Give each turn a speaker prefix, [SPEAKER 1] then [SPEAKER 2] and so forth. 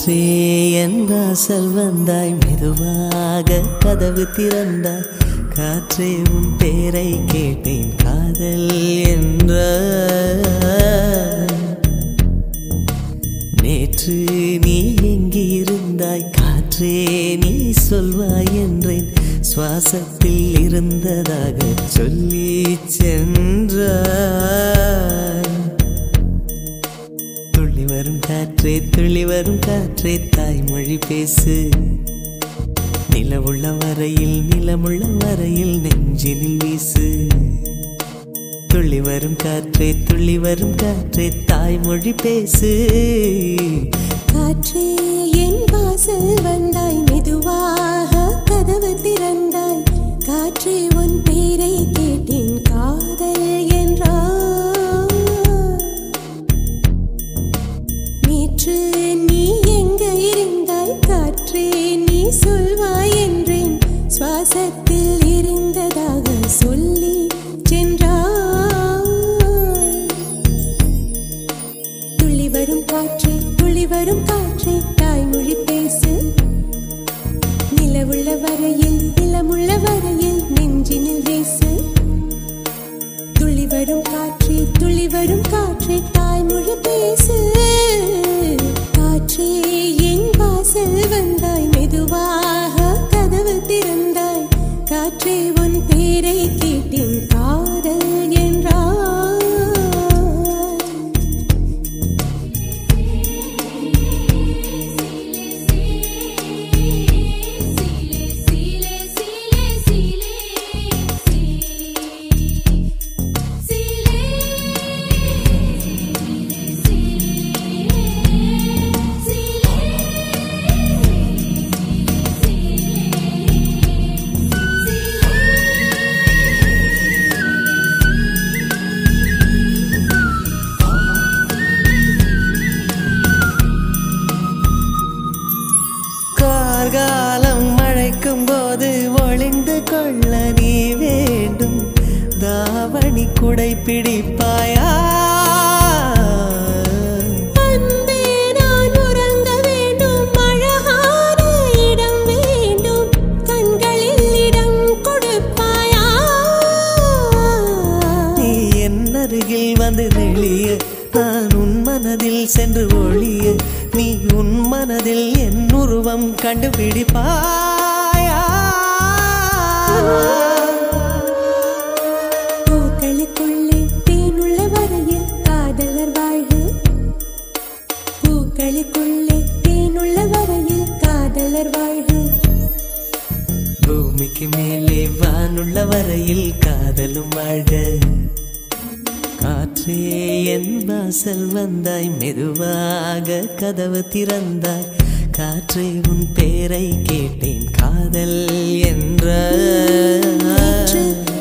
[SPEAKER 1] காற்றே என் வாசல் வந்தாய், மெதுவாக கதவு திறந்தாய். காற்றே உன் பேரை கேட்டேன், காதல் என்ற. நேற்று நீ எங்கிருந்தாய், காற்றே நீ சொல்வாய் என்றேன். சுவாசத்தில் இருந்ததாக சொல்லி சென்றாய். துள்ளி வரும் காற்றே, துள்ளி வரும் காற்றே, தாய்மொழி பேசு. நிலவுள்ள வரையில், நிலமுள்ள வரையில் நெஞ்சினில் வீசு. துள்ளி வரும் காற்றே, துள்ளி வரும் காற்றே, தாய்மொழி பேசு.
[SPEAKER 2] காற்றே என் வாசல் வந்தாய், மெதுவாக கதவு திறந்தாய். காற்றே உன் பேரை கேட்டேன், காதல் என்றாய். நேற்று நீ எங்க இருந்தாய், காற்றே நீ சொல்வாய் என்றேன். சுவாசத்தில் இருந்ததாக சொல்லி சென்றாய். துள்ளி வரும் காற்றே, துள்ளி வரும் காற்றே, தாய்மொழி பேசு. நிலவுள்ள வரையில், நிலமுள்ள வரையில் நெஞ்சினில் வீசு. துள்ளி வரும் காற்றே, துள்ளி வரும் காற்றே, தாய்மொழி பேசு. காற்றே என் வாசல் வந்தாய், மெதுவாக கதவு திறந்தாய். காற்றே உன் பேரை கேட்டேன், காதல் என்றாய்.
[SPEAKER 1] காலம் மழைக்கும் போது ஒளிந்து கொள்ள நீ வேண்டும். தாவணி குடை பிடிப்பாயா?
[SPEAKER 2] அன்பே நான் உறங்க வேண்டும், அழகான இடம் வேண்டும். கண்களில் இடம் கொடுப்பாயா?
[SPEAKER 1] நீ என் அருகில் வந்து நெளிய, நான் உன் மனதில் சென்று ஒளிய. நீ உன் மனதில் என் உருவம் கண்டுபிடிப்பாயா?
[SPEAKER 2] பூக்களுக்குள்ளே தேனுள்ள வரையில் காதலர் வாழ்வு. பூக்களுக்குள்ளே தேனுள்ள வரையில் காதலர் வாழ்வு.
[SPEAKER 1] பூமிக்கு மேலே வானுள்ள வரையில் காதலும் வாழ்க. காற்றே என் வாசல் வந்தாய், மெதுவாக கதவு திறந்தாய். காற்றே உன் பேரை கேட்டேன், காதல் என்ற.